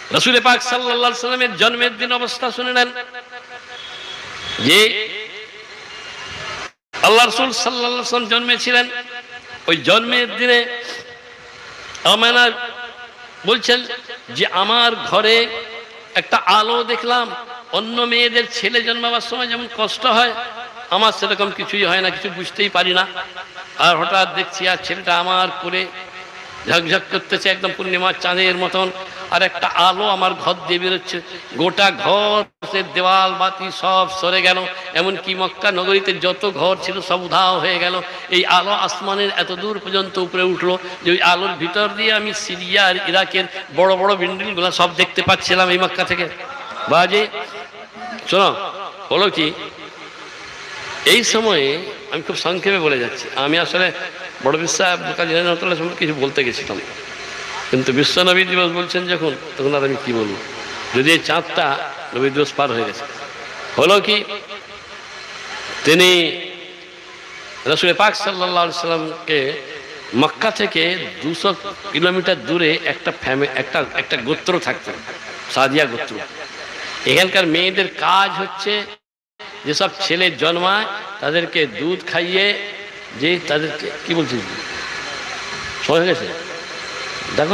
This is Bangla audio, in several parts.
রাসূল পাক সাল্লাল্লাহু আলাইহি সাল্লামের জন্মের দিন অবস্থা শুনে নেন যে আল্লাহ রাসূল সাল্লাল্লাহু আলাইহি ওয়াসাল্লাম জন্মেছিলেন। ওই জন্মের দিনে আমেনা বলছেন যে আমার ঘরে একটা আলো দেখলাম। অন্য মেয়েদের ছেলে জন্মাবার সময় যেমন কষ্ট হয়, আমার সেরকম কিছুই হয় না, কিছু বুঝতেই পারি না। আর হঠাৎ দেখছি আর ছেলেটা আমার কোলে ঝকঝক করতেছে একদম পূর্ণিমার চাঁদের মতন, আর একটা আলো আমার ঘর দিয়ে বেরোচ্ছে। গোটা ঘর দেওয়াল বাতি সব সরে গেল, এমনকি মক্কা নগরীতে যত ঘর ছিল সব উধাও হয়ে গেল। এই আলো আসমানের এত দূর পর্যন্ত উপরে উঠলো যে ওই আলোর ভিতর দিয়ে আমি সিরিয়া আর ইরাকের বড় বড় বিল্ডিংগুলো সব দেখতে পাচ্ছিলাম এই মক্কা থেকে। বাজে শোনো, হলো কি, এই সময়ে আমি খুব সংক্ষেপে বলে যাচ্ছি। আমি আসলে বড় বিশ্বাস সম্পর্কে কিছু বলতে গেছিলাম, কিন্তু বিশ্ব নবী দিবস বলছেন যখন, তখন আর আমি কি বলবো, যদি এই চাঁদটা নবী দিবস পার হয়ে গেছে। হলো কি, তিনি রাসূল পাক সাল্লাল্লাহু আলাইহি সাল্লামকে মক্কা থেকে 200 কিলোমিটার দূরে একটা গোত্র থাকতেন, সাদিয়া গোত্র। এখানকার মেয়েদের কাজ হচ্ছে যেসব ছেলে জন্মায় তাদেরকে দুধ খাইয়ে, যে তাদেরকে কি বলছি হয়ে গেছে দেখো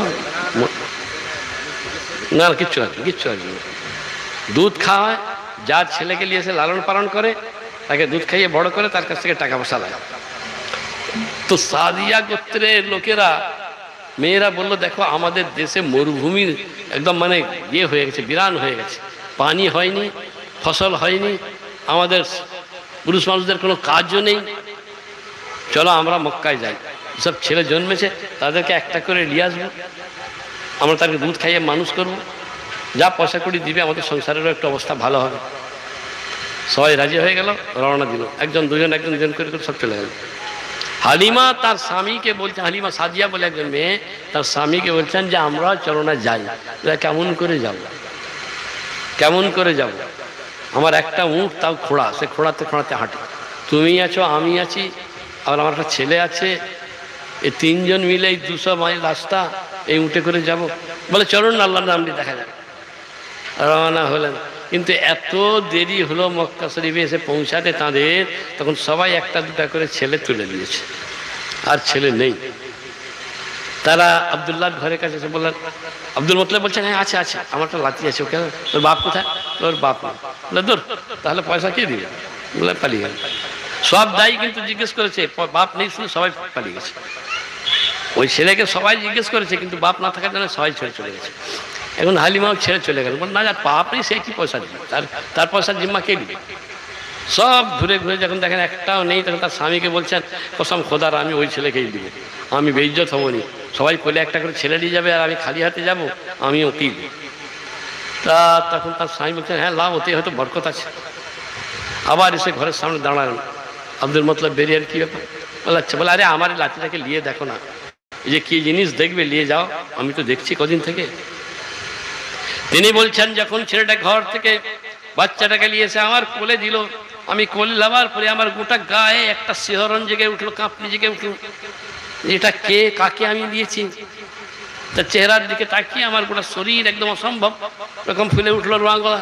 না, কিচ্ছু আসবে দুধ খাওয়ায়, যার ছেলেকে নিয়ে এসে লালন পালন করে তাকে দুধ খাইয়ে বড় করে তার কাছ থেকে টাকা পয়সা দেয়। তো সাদিয়া গোত্রের লোকেরা, মেয়েরা বললো দেখো আমাদের দেশে মরুভূমির একদম মানে ইয়ে হয়ে গেছে, বিরান হয়ে গেছে, পানি হয়নি, ফসল হয়নি, আমাদের পুরুষ মানুষদের কোনো কাজও নেই, চলো আমরা মক্কায় যাই। সব ছেলে জন্মেছে তাদেরকে একটা করে নিয়ে আসবো, আমরা তাদেরকে দুধ খাইয়ে মানুষ করব, যা পয়সা করি দিবে আমাদের সংসারেরও একটু অবস্থা ভালো হবে। সবাই রাজি হয়ে গেল, রওনা দিল, একজন দুজন করে সব চলে গেল। হালিমা তার স্বামীকে বলছেন, হালিমা সাদিয়া বলে একজন মেয়ে, তার স্বামীকে বলছেন যে আমরা চলো না যাই। কেমন করে যাব, আমার একটা উঁট তাও খোঁড়া, সে খোঁড়াতে হাঁটে, তুমি আছো আমি আছি আর আমার একটা ছেলে আছে, এই তিনজন মিলে এই 200 মাইল রাস্তা এই উঁটে করে যাব। বলে চলুন না, আল্লাহর নাম নিয়ে দেখা যাবে। রওনা হলেন, কিন্তু এত দেরি হলো মক্কা শরীফে এসে পৌঁছাতে তাদের, তখন সবাই একটা দুটা করে ছেলে তুলে দিয়েছে, আর ছেলে নেই। তারা আব্দুল্লাহর ঘরের কাছে এসে বললেন, আব্দুল মুত্তালিব বলছেন হ্যাঁ আছে, আমার একটা লাঠি আছে, ওকে তোর বাপ কোথায়? তোর বাপ না। বলে দূর, তাহলে পয়সা কে দিবে? বলে পালিয়ে গেল। সব দায়ী কিন্তু জিজ্ঞেস করেছে, বাপ নেই শুনে সবাই পালিয়ে গেছে। ওই ছেলেকে সবাই জিজ্ঞেস করেছে, কিন্তু বাপ না থাকার জন্য সবাই ছেড়ে চলে গেছে। এখন হালিমাও ছেড়ে চলে গেল, বল না যার বাপ নেই সে কি পয়সা দিবে, তার পয়সার জিম্মা কে দিবে? সব ঘুরে যখন দেখেন একটাও নেই, তখন তার স্বামীকে বলছেন কসম খোদার আমি ওই ছেলেকেই দিব, আমি বেইজ্জত হবনি, সবাই কোলে একটা করে ছেলে নিয়ে যাবে আর আমি খালি হাতে যাব, আমি ওকেই দিব। তখন তার স্বামী বলছেন হ্যাঁ লাভ, ওতে হয়তো বরকত আছে। আবার এসে ঘরের সামনে দাঁড়ালেন, আব্দুল মুত্তালিব বেরিয়ে, আর কি ব্যাপার? বলে আচ্ছা, বলে আরে আমার এই লাঠিটাকে নিয়ে দেখো না, এই যে কি জিনিস দেখবে নিয়ে যাও, আমি তো দেখছি কদিন থেকে। তিনি বলছেন যখন ছেলেটা ঘর থেকে বাচ্চাটাকে নিয়ে এসে আমার কোলে দিল, আমি কোলে নেওয়ার পরে আমার গোটা গায়ে একটা শিহরণ জেগে উঠলো, কাঁপনি জেগে উঠলো, এটা কে, কাকে আমি দিয়েছি। তার চেহারার দিকে তাকিয়ে আমার গোটা শরীর একদম অসম্ভব রকম ফুলে উঠলো রোয়া গলা।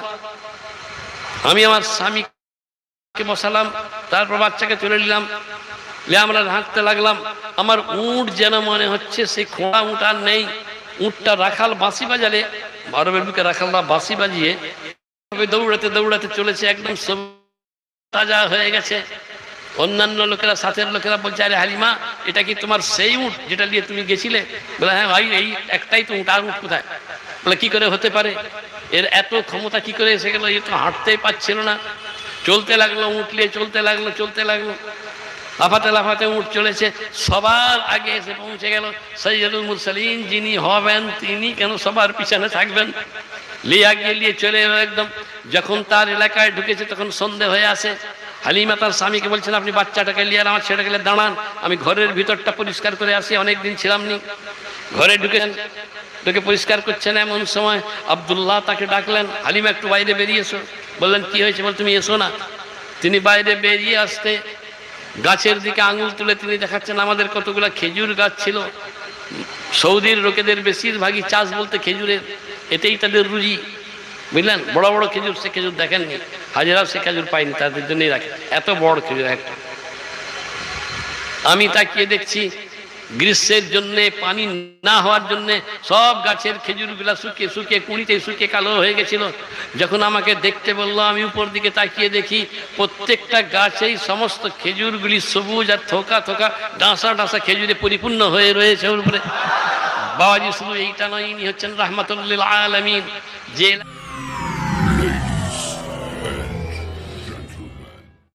আমি আমার স্বামীকে বসালাম, তারপর বাচ্চাকে তুলে নিলাম, আমরা হাঁটতে লাগলাম। আমার উঁট যেন মনে হচ্ছে সেই খোঁড়া উঁট আর নেই, উঁটটা রাখাল বাঁশি বাজালে, আরবের বুকে রাখালরা বাঁশি বাজিয়ে দৌড়াতে চলেছে, একদম তাজা হয়ে গেছে। অন্যান্য লোকেরা, সাথের লোকেরা বলছে আরে হালিমা এটা কি তোমার সেই উঁট যেটা নিয়ে তুমি গেছিলে? বলে হ্যাঁ ভাই এই একটাই তো উঁট, আর উঁট কোথায়? বলে কি করে হতে পারে, এর এত ক্ষমতা কি করে এসে গেল? এ তো হাঁটতেই পারছিল না। চলতে লাগলো, উঁট নিয়ে চলতে লাগলো, লাফাতে উঁট চলেছে। সবার আগে এসে পৌঁছে গেল সাইয়্যিদুল মুরসালিন, যিনি হবেন তিনি কেন সবার পিছনে থাকবেন, লিয়ে চলে এলো একদম। যখন তার এলাকায় ঢুকেছে তখন সন্দেহ হয়ে আসে। হালিমা তার স্বামীকে বলছেন আপনি বাচ্চাটাকে নিয়ে আর আমার ছেলেটাকে নিয়ে দাঁড়ান, আমি ঘরের ভিতরটা পরিষ্কার করে আসি, অনেকদিন ছিলাম নি। ঘরে ঢুকে পরিষ্কার করছেন, এমন সময় আব্দুল্লাহ তাকে ডাকলেন, হালিমা একটু বাইরে বেরিয়ে এসো। বললেন কি হয়েছে? বল তুমি এসো না। তিনি বাইরে বেরিয়ে আসতে গাছের দিকে আঙুল তুলে তিনি দেখাচ্ছেন আমাদের কতগুলো খেজুর গাছ ছিল। সৌদির লোকেদের বেশিরভাগই চাষ বলতে খেজুরের। এতেই তাদের রুজি, বুঝলেন? বড় বড় খেজুর, সে খেজুর দেখেননি, হাজেরাও সে খেজুর পায়নি, তাদের জন্যই রাখে এত বড় খেজুর একটা। আমি তাকিয়ে দেখছি গ্রীষ্মের জন্য, পানি না হওয়ার জন্য সব গাছের খেজুরগুলা শুকিয়ে শুকিয়ে, কুঁড়িতে শুকিয়ে কালো হয়ে গেছিল। যখন আমাকে দেখতে বললো, আমি উপর দিকে তাকিয়ে দেখি প্রত্যেকটা গাছেই সমস্ত খেজুরগুলি সবুজ আর থোকা থোকা ডাঁসা ডাঁসা খেজুরে পরিপূর্ণ হয়ে রয়েছে উপরে। বাবাজি শুধু এইটা নয়, ইনি হচ্ছেন রাহমাতুল লিল আলামিন। যে